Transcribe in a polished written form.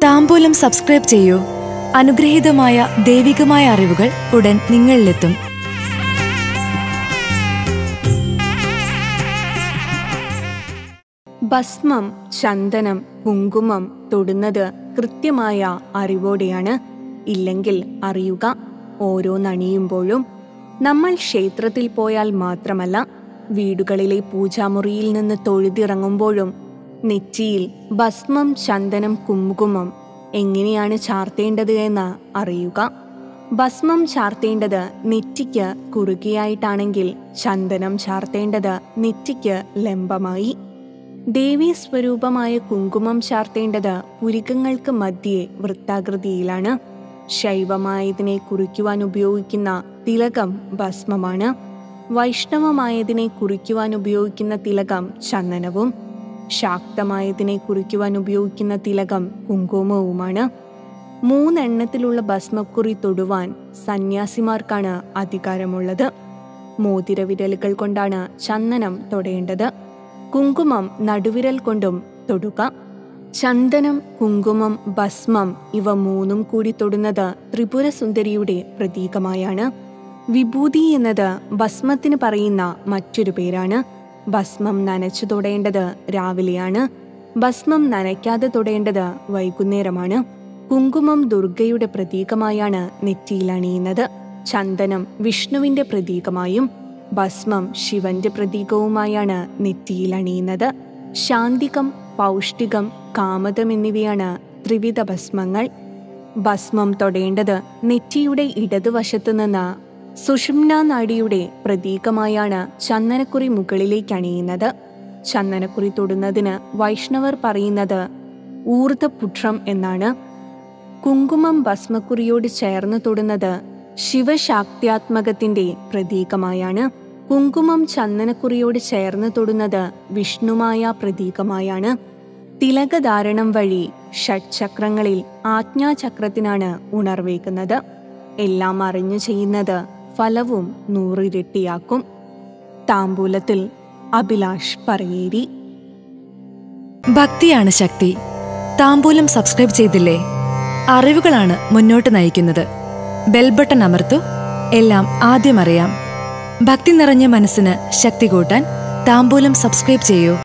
താംബൂലം subscribe ചെയ്യൂ. അനുഗ്രഹീതമായ ദൈവികമായ അറിവുകൾ ഉടൻ നിങ്ങളിലെത്തും. ഭസ്മം, ചന്ദനം, കുങ്കുമം തൊടുന്നത് കൃത്യമായ അറിവോടെയാണ്. ഇല്ലെങ്കിൽ അറിയുക, ഓരോന്നണിയുമ്പോഴും നമ്മൾ ക്ഷേത്രത്തിൽ പോയാൽ മാത്രമല്ല, വീടുകളിലെ പൂജാമുറിയിൽ നിന്ന് തൊഴുതിറങ്ങുമ്പോഴും നെറ്റിയിൽ ഭസ്മം, ചന്ദനം, കുങ്കുമം എങ്ങനെയാണ് ചാർത്തേണ്ടത് എന്ന് അറിയുക. ഭസ്മം ചാർത്തേണ്ടത് നെറ്റിക്ക് കുറുകെയായിട്ടാണെങ്കിൽ ചന്ദനം ചാർത്തേണ്ടത് നെറ്റിക്ക് ലംബമായി. ദേവീ സ്വരൂപമായ കുങ്കുമം ചാർത്തേണ്ടത് പുരികങ്ങൾക്ക് മധ്യേ വൃത്താകൃതിയിലാണ്. ശൈവമായതിനെ കുറിക്കുവാൻ ഉപയോഗിക്കുന്ന തിലകം ഭസ്മമാണ്. വൈഷ്ണവമായതിനെ കുറിക്കുവാൻ ഉപയോഗിക്കുന്ന തിലകം ചന്ദനവും ശാക്തമായതിനെ കുറിക്കുവാൻ ഉപയോഗിക്കുന്ന തിലകം കുങ്കുമവുമാണ്. മൂന്നെണ്ണത്തിലുള്ള ഭസ്മക്കുറി തൊടുവാൻ സന്യാസിമാർക്കാണ് അധികാരമുള്ളത്. മോതിരവിരലുകൾ കൊണ്ടാണ് ചന്ദനം തൊടേണ്ടത്. കുങ്കുമം നടുവിരൽ കൊണ്ടും തൊടുക. ചന്ദനം, കുങ്കുമം, ഭസ്മം ഇവ മൂന്നും കൂടി തൊടുന്നത് ത്രിപുരസുന്ദരിയുടെ പ്രതീകമായാണ്. വിഭൂതി എന്നത് ഭസ്മത്തിന് പറയുന്ന മറ്റൊരു പേരാണ്. ഭസ്മം നനച്ചു തൊടേണ്ടത് രാവിലെയാണ്. ഭസ്മം നനയ്ക്കാതെ തൊടേണ്ടത് വൈകുന്നേരമാണ്. കുങ്കുമം ദുർഗയുടെ പ്രതീകമായാണ് നെറ്റിയിൽ അണിയുന്നത്. ചന്ദനം വിഷ്ണുവിന്റെ പ്രതീകമായും ഭസ്മം ശിവന്റെ പ്രതീകവുമായാണ് നെറ്റിയിൽ അണിയുന്നത്. ശാന്തികം, പൗഷ്ടികം, കാമതം എന്നിവയാണ് ത്രിവിധ ഭസ്മങ്ങൾ. ഭസ്മം തൊടേണ്ടത് നെറ്റിയുടെ ഇടതുവശത്തു നിന്ന് സുഷുമ്നാ നാഡിയുടെ പ്രതീകമായാണ് ചന്ദനക്കുറി മുകളിലേക്ക് അണിയുന്നത്. ചന്ദനക്കുറി തൊടുന്നതിന് വൈഷ്ണവർ പറയുന്നത് ഊർധപുഷ്ട്രം എന്നാണ്. കുങ്കുമം ഭസ്മക്കുറിയോട് ചേർന്ന് തൊടുന്നത് ശിവശാക്ത്യാത്മകത്തിന്റെ പ്രതീകമായാണ്. കുങ്കുമം ചന്ദനക്കുറിയോട് ചേർന്ന് തൊടുന്നത് വിഷ്ണുമായ പ്രതീകമായാണ്. തിലകധാരണം വഴി ഷഡ്ചക്രങ്ങളിൽ ആജ്ഞാചക്രത്തിനാണ് ഉണർവേക്കുന്നത്. എല്ലാം അറിഞ്ഞു ചെയ്യുന്നത് ഫലവും 100 ഇരട്ടിയാക്കും. താംബൂലത്തിൽ അഭിലാഷ് പറയേരി. ഭക്തിയാണ് ശക്തി. താംബൂലം സബ്സ്ക്രൈബ് ചെയ്തില്ലേ? അറിവുകളാണ് മുന്നോട്ട് നയിക്കുന്നത്. ബെൽബട്ടൺ അമർത്തു. എല്ലാം ആദ്യം അറിയാം. ഭക്തി നിറഞ്ഞ മനസ്സിന് ശക്തി കൂട്ടാൻ താംബൂലം സബ്സ്ക്രൈബ് ചെയ്യൂ.